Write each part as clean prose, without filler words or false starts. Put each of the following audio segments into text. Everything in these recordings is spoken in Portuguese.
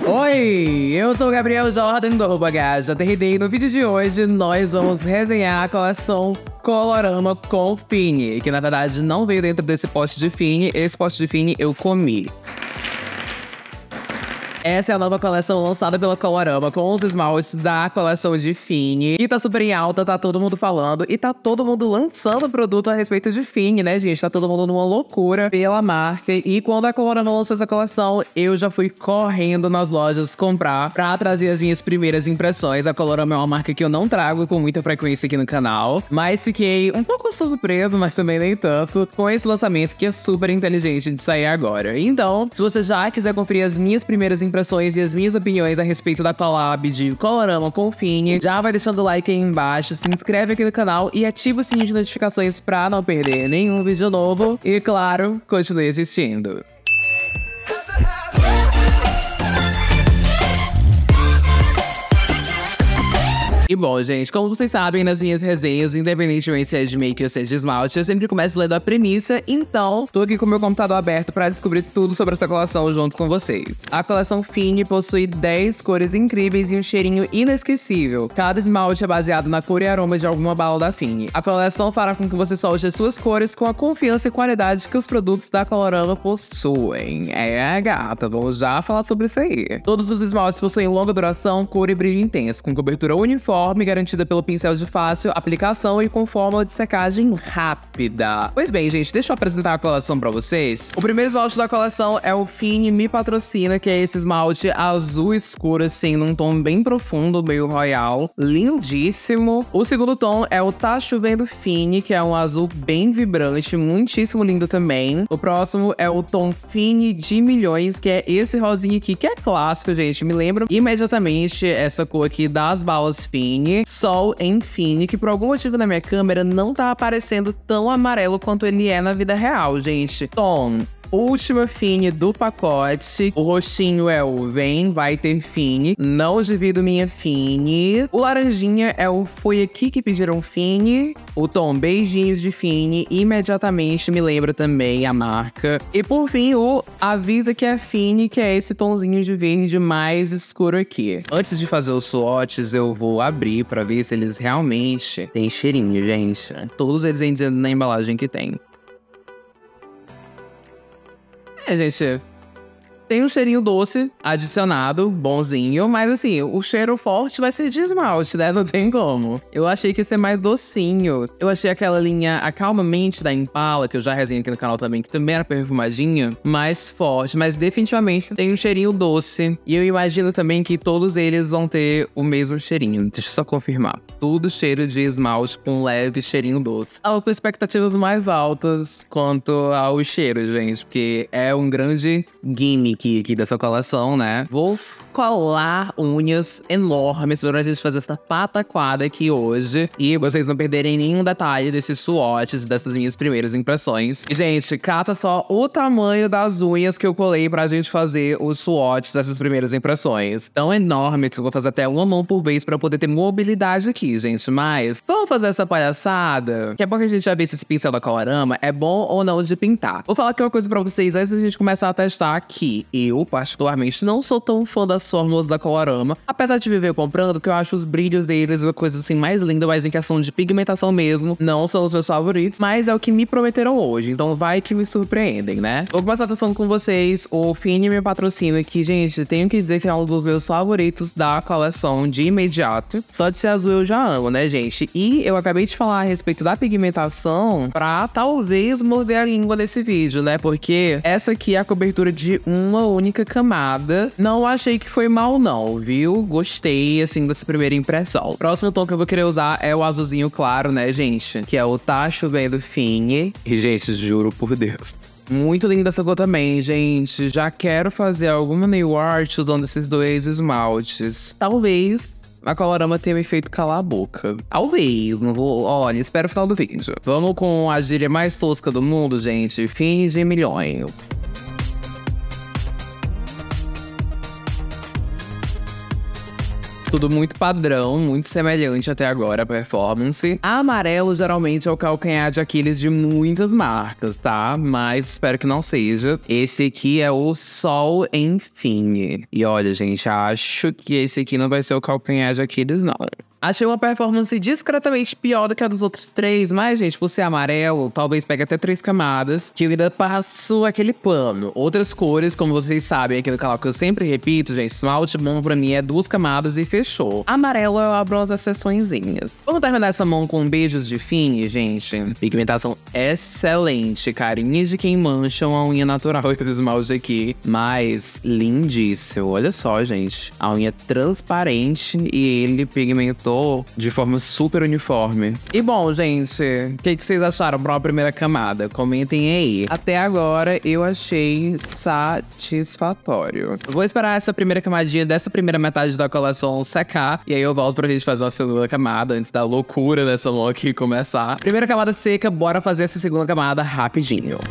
Oi, eu sou o Gabriel Jordan do @GajaTRD e no vídeo de hoje nós vamos resenhar a coleção Colorama com Fini, que na verdade não veio dentro desse pote de Fini, esse pote de Fini eu comi. Essa é a nova coleção lançada pela Colorama com os esmaltes da coleção de Fini. E tá super em alta, tá todo mundo falando. E tá todo mundo lançando produto a respeito de Fini, né, gente? Tá todo mundo numa loucura pela marca. E quando a Colorama lançou essa coleção, eu já fui correndo nas lojas comprar pra trazer as minhas primeiras impressões. A Colorama é uma marca que eu não trago com muita frequência aqui no canal. Mas fiquei um pouco surpreso, mas também nem tanto, com esse lançamento que é super inteligente de sair agora. Então, se você já quiser conferir as minhas primeiras impressões e as minhas opiniões a respeito da collab de Colorama com Fini, já vai deixando o like aí embaixo, se inscreve aqui no canal e ativa o sininho de notificações pra não perder nenhum vídeo novo. E claro, continue assistindo. E bom, gente, como vocês sabem, nas minhas resenhas, independentemente se é de make ou se é de esmalte, eu sempre começo lendo a premissa, então tô aqui com o meu computador aberto pra descobrir tudo sobre essa coleção junto com vocês. A coleção Fini possui 10 cores incríveis e um cheirinho inesquecível. Cada esmalte é baseado na cor e aroma de alguma bala da Fini. A coleção fará com que você solte as suas cores com a confiança e qualidade que os produtos da Colorama possuem. É, gata, vamos já falar sobre isso aí. Todos os esmaltes possuem longa duração, cor e brilho intenso, com cobertura uniforme, garantida pelo pincel de fácil aplicação e com fórmula de secagem rápida. Pois bem, gente, deixa eu apresentar a coleção pra vocês. O primeiro esmalte da coleção é o Fini Me Patrocina, que é esse esmalte azul escuro, assim, num tom bem profundo, meio royal, lindíssimo. O segundo tom é o Tá Chovendo Fini, que é um azul bem vibrante, muitíssimo lindo também. O próximo é o tom Fini de Milhões, que é esse rosinha aqui, que é clássico, gente, me lembra imediatamente essa cor aqui das balas Fini. Sol em Fini, que por algum motivo na minha câmera não tá aparecendo tão amarelo quanto ele é na vida real, gente. Tom última Fini do pacote. O roxinho é o Vem, Vai Ter Fini. Não divido minha Fini. O laranjinha é o Foi Aqui Que Pediram Fini. O tom Beijinhos de Fini imediatamente me lembra também a marca. E por fim, o Avisa Que é Fini, que é esse tomzinho de verde mais escuro aqui. Antes de fazer os swatches, eu vou abrir pra ver se eles realmente têm cheirinho, gente. Todos eles vêm dizendo na embalagem que tem. É, gente, tem um cheirinho doce adicionado, bonzinho, mas assim, o cheiro forte vai ser de esmalte, né? Não tem como. Eu achei que ia ser mais docinho. Eu achei aquela linha Acalma Mente da Impala, que eu já resenhei aqui no canal também, que também era perfumadinha, mais forte, mas definitivamente tem um cheirinho doce. E eu imagino também que todos eles vão ter o mesmo cheirinho. Deixa eu só confirmar. Tudo cheiro de esmalte com leve cheirinho doce. Tava com expectativas mais altas quanto ao cheiro, gente, porque é um grande gimmick aqui dessa coleção, né? Vou colar unhas enormes pra gente fazer essa pataquada aqui hoje. E vocês não perderem nenhum detalhe desses swatches, dessas minhas primeiras impressões. E, gente, cata só o tamanho das unhas que eu colei pra gente fazer os swatches dessas primeiras impressões. Tão enorme que eu vou fazer até uma mão por vez pra poder ter mobilidade aqui, gente. Mas vamos fazer essa palhaçada? Que é bom que a gente já vê se esse pincel da Colorama é bom ou não de pintar. Vou falar aqui uma coisa pra vocês antes da gente começar a testar aqui. Eu, particularmente, não sou tão fã das fórmulas da Colorama, apesar de viver comprando, porque eu acho os brilhos deles uma coisa assim mais linda, mas em questão de pigmentação mesmo, não são os meus favoritos, mas é o que me prometeram hoje, então vai que me surpreendem, né? Vou começar testando com vocês o Fini Me Patrocina, que, gente, tenho que dizer que é um dos meus favoritos da coleção de imediato. Só de ser azul eu já amo, né, gente? E eu acabei de falar a respeito da pigmentação pra talvez morder a língua nesse vídeo, né? Porque essa aqui é a cobertura de uma única camada. Não achei que foi mal não, viu? Gostei, assim, dessa primeira impressão. O próximo tom que eu vou querer usar é o azulzinho claro, né, gente? Que é o Tá Chovendo Fini. E, gente, juro por Deus, muito linda essa cor também, gente. Já quero fazer alguma nail art usando esses dois esmaltes. Talvez a Colorama tenha me feito calar a boca. Talvez, não vou... Olha, espero o final do vídeo. Vamos com a gíria mais tosca do mundo, gente. Fini de Milhões. Tudo muito padrão, muito semelhante até agora a performance. Amarelo geralmente é o calcanhar de Aquiles de muitas marcas, tá? Mas espero que não seja. Esse aqui é o Sol Enfim. E olha, gente, acho que esse aqui não vai ser o calcanhar de Aquiles, não. Achei uma performance discretamente pior do que a dos outros três, mas, gente, por ser amarelo, talvez pegue até 3 camadas, que eu ainda passo aquele pano. Outras cores, como vocês sabem aqui no canal, que eu sempre repito, gente, esmalte bom pra mim é 2 camadas e fechou. Amarelo eu abro as exceçõezinhas. Vamos terminar essa mão com beijos de fine, gente. Pigmentação excelente, carinhas de quem mancham a unha natural desse esmalte aqui, mas lindíssimo. Olha só, gente, a unha transparente e ele pigmentou de forma super uniforme. E bom, gente, o que vocês acharam para a primeira camada? Comentem aí. Até agora eu achei satisfatório. Vou esperar essa primeira camadinha dessa primeira metade da coleção secar, e aí eu volto pra gente fazer uma segunda camada antes da loucura dessa mão aqui começar. Primeira camada seca, bora fazer essa segunda camada rapidinho.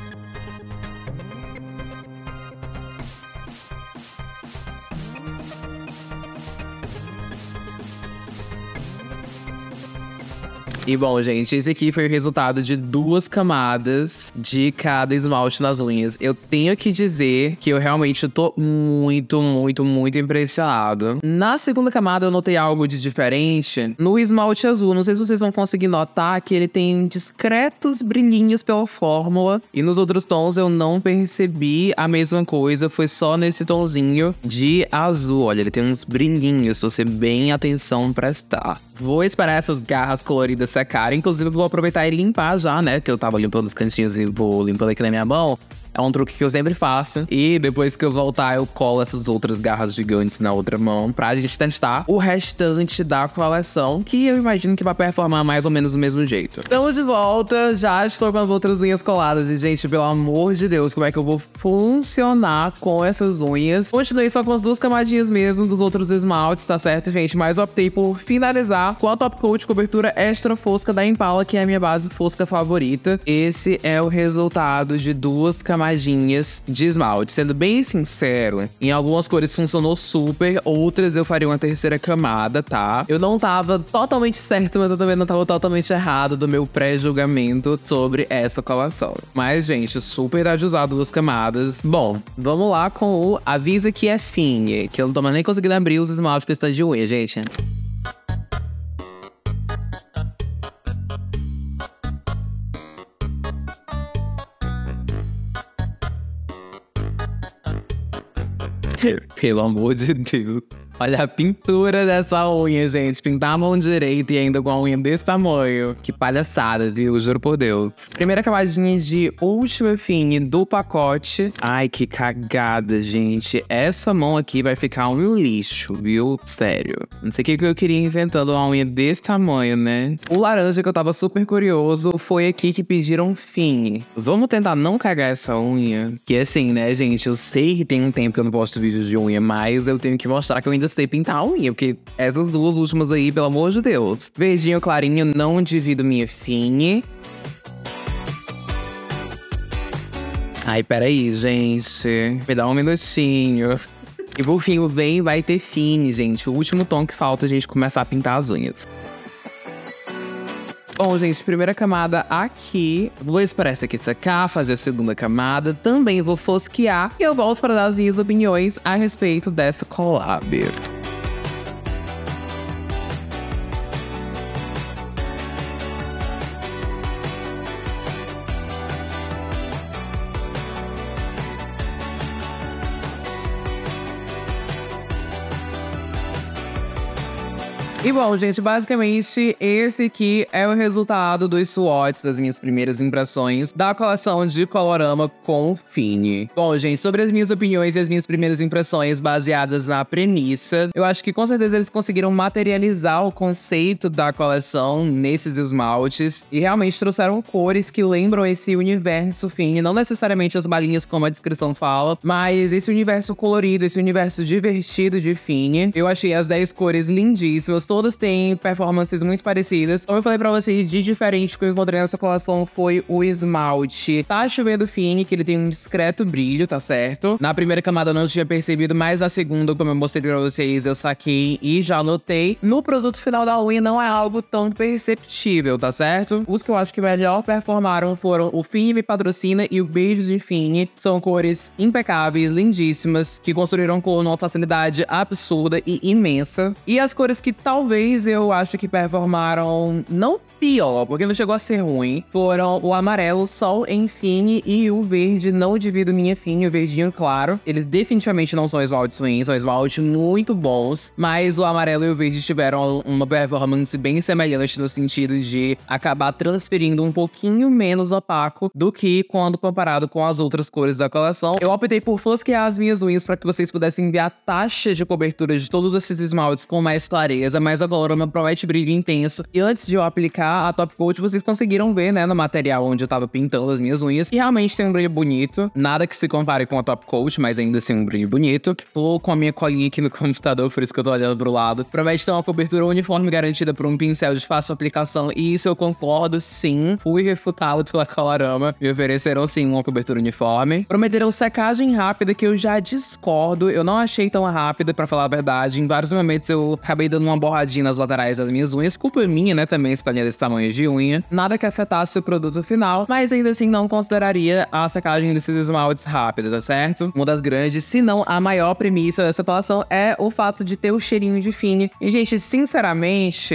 E bom, gente, esse aqui foi o resultado de 2 camadas de cada esmalte nas unhas. Eu tenho que dizer que eu realmente tô muito impressionado. Na segunda camada eu notei algo de diferente no esmalte azul. Não sei se vocês vão conseguir notar que ele tem discretos brilhinhos pela fórmula. E nos outros tons eu não percebi a mesma coisa. Foi só nesse tonzinho de azul. Olha, ele tem uns brilhinhos, se você bem atenção prestar. Vou esperar essas garras coloridas secarem. Inclusive, eu vou aproveitar e limpar já, né? Que eu tava limpando os cantinhos e vou limpando aqui na minha mão. É um truque que eu sempre faço. E depois que eu voltar, eu colo essas outras garras gigantes na outra mão pra gente testar o restante da coleção, que eu imagino que vai performar mais ou menos do mesmo jeito. Estamos de volta, já estou com as outras unhas coladas. E, gente, pelo amor de Deus, como é que eu vou funcionar com essas unhas? Continuei só com as 2 camadinhas mesmo dos outros esmaltes, tá certo, gente? Mas optei por finalizar com a Top Coat cobertura extra fosca da Impala, que é a minha base fosca favorita. Esse é o resultado de 2 camadinhas de esmalte. Sendo bem sincero, em algumas cores funcionou super, outras eu faria uma terceira camada, tá? Eu não tava totalmente certo, mas eu também não tava totalmente errado do meu pré-julgamento sobre essa coleção. Mas, gente, super dá de usar 2 camadas. Bom, vamos lá com o Avisa Que É Fine, que eu não tô mais nem conseguindo abrir os esmaltes pestana de unha, gente. Pelo amor de Deus. Olha a pintura dessa unha, gente. Pintar a mão direita e ainda com a unha desse tamanho. Que palhaçada, viu? Juro por Deus. Primeira camadinha de Ultra Fine do pacote. Ai, que cagada, gente. Essa mão aqui vai ficar um lixo, viu? Sério. Não sei o que eu queria inventando uma unha desse tamanho, né? O laranja, que eu tava super curioso, foi aqui que pediram Fine. Vamos tentar não cagar essa unha. Que assim, né, gente? Eu sei que tem um tempo que eu não posto vídeos de unha, mas eu tenho que mostrar que eu ainda sei pintar a unha, porque essas 2 últimas aí, pelo amor de Deus. Verdinho clarinho, não divido minha Fine. Ai, peraí, gente. Me dá um minutinho. E por fim, o Vem vai ter Fine, gente. O último tom que falta a gente começar a pintar as unhas. Bom, gente, primeira camada aqui. Vou esperar essa aqui secar, fazer a segunda camada. Também vou fosquear. E eu volto para dar as minhas opiniões a respeito dessa collab. E bom, gente, basicamente esse aqui é o resultado dos swatches, das minhas primeiras impressões da coleção de Colorama com Fine. Bom, gente, sobre as minhas opiniões e as minhas primeiras impressões baseadas na premissa, eu acho que com certeza eles conseguiram materializar o conceito da coleção nesses esmaltes e realmente trouxeram cores que lembram esse universo Fine, não necessariamente as balinhas como a descrição fala, mas esse universo colorido, esse universo divertido de Fine. Eu achei as 10 cores lindíssimas, todas têm performances muito parecidas. Como eu falei pra vocês, de diferente que eu encontrei nessa coleção foi o esmalte Tacha do Fini, que ele tem um discreto brilho, tá certo? Na primeira camada eu não tinha percebido, mas na segunda, como eu mostrei pra vocês, eu saquei e já notei. No produto final da unha não é algo tão perceptível, tá certo? Os que eu acho que melhor performaram foram o Fini Me Patrocina e o Beijos de Fini. São cores impecáveis, lindíssimas, que construíram cor numa facilidade absurda e imensa. E as cores que talvez eu acho que performaram não pior, porque não chegou a ser ruim, foram o amarelo Sol em Fini e o verde Não Divido Minha Fini, o verdinho claro. Eles definitivamente não são esmaltes ruins, são esmaltes muito bons, mas o amarelo e o verde tiveram uma performance bem semelhante no sentido de acabar transferindo um pouquinho menos opaco do que quando comparado com as outras cores da coleção. Eu optei por fosquear as minhas unhas para que vocês pudessem ver a taxa de cobertura de todos esses esmaltes com mais clareza, mas agora me promete brilho intenso. E antes de eu aplicar a top coat, vocês conseguiram ver, né, no material onde eu tava pintando as minhas unhas, e realmente tem um brilho bonito. Nada que se compare com a top coat, mas ainda assim um brilho bonito. Tô com a minha colinha aqui no computador, por isso que eu tô olhando pro lado. Promete ter uma cobertura uniforme garantida por um pincel de fácil aplicação, e isso eu concordo sim. Fui refutado pela Colorama, me ofereceram sim uma cobertura uniforme. Prometeram secagem rápida, que eu já discordo. Eu não achei tão rápida, pra falar a verdade. Em vários momentos eu acabei dando uma borradinha nas laterais das minhas unhas. Culpa minha, né, também, escolhendo esse tamanho de unha. Nada que afetasse o produto final, mas ainda assim não consideraria a secagem desses esmaltes rápida, tá certo? Uma das grandes, se não a maior premissa dessa coleção é o fato de ter o cheirinho de Fini. E, gente, sinceramente,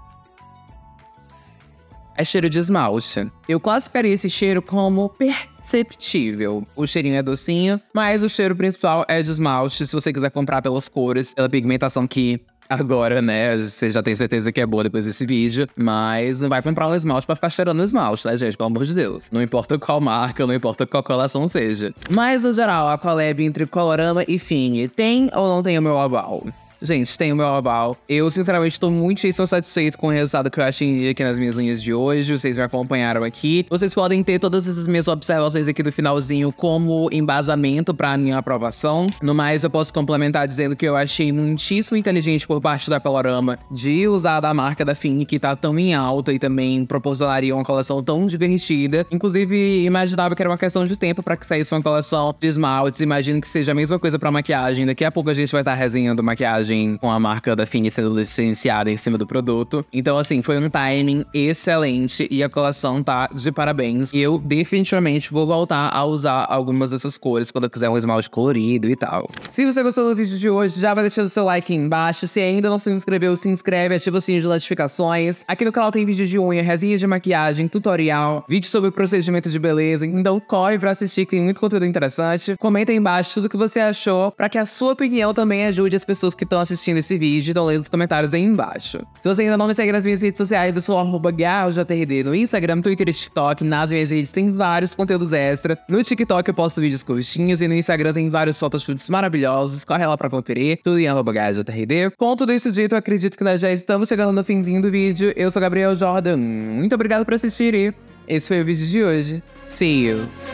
é cheiro de esmalte. Eu classificaria esse cheiro como perceptível. O cheirinho é docinho, mas o cheiro principal é de esmalte. Se você quiser comprar pelas cores, pela pigmentação que agora, né, você já tem certeza que é boa depois desse vídeo, mas não vai comprar um esmalte pra ficar cheirando esmalte, né, gente? Pelo amor de Deus. Não importa qual marca, não importa qual coloração seja. Mas, no geral, a collab entre Colorama e Fini tem ou não tem o meu aval? Gente, tem o meu aval. Eu, sinceramente, tô muitíssimo satisfeito com o resultado que eu achei aqui nas minhas unhas de hoje. Vocês me acompanharam aqui. Vocês podem ter todas essas minhas observações aqui do finalzinho como embasamento pra minha aprovação. No mais, eu posso complementar dizendo que eu achei muitíssimo inteligente por parte da Colorama de usar da marca da Fini, que tá tão em alta e também proporcionaria uma coleção tão divertida. Inclusive, imaginava que era uma questão de tempo pra que saísse uma coleção de esmaltes. Imagino que seja a mesma coisa pra maquiagem. Daqui a pouco a gente vai estar resenhando maquiagem com a marca da Fini sendo licenciada em cima do produto. Então, assim, foi um timing excelente e a coleção tá de parabéns. E eu definitivamente vou voltar a usar algumas dessas cores quando eu quiser um esmalte colorido e tal. Se você gostou do vídeo de hoje, já vai deixando seu like aí embaixo. Se ainda não se inscreveu, se inscreve, ativa o sininho de notificações. Aqui no canal tem vídeo de unha, resenha de maquiagem, tutorial, vídeo sobre procedimento de beleza. Então corre pra assistir, que tem muito conteúdo interessante. Comenta aí embaixo tudo o que você achou, pra que a sua opinião também ajude as pessoas que estão assistindo esse vídeo, então lê nos comentários aí embaixo. Se você ainda não me segue nas minhas redes sociais, eu sou @GaelJTRD no Instagram, Twitter e TikTok. Nas minhas redes tem vários conteúdos extra. No TikTok eu posto vídeos curtinhos e no Instagram tem vários photoshoots maravilhosos. Corre lá pra conferir, tudo em @GaelJTRD. Com tudo isso dito, eu acredito que nós já estamos chegando no finzinho do vídeo. Eu sou Gabriel Jordan, muito obrigado por assistir e esse foi o vídeo de hoje. See you!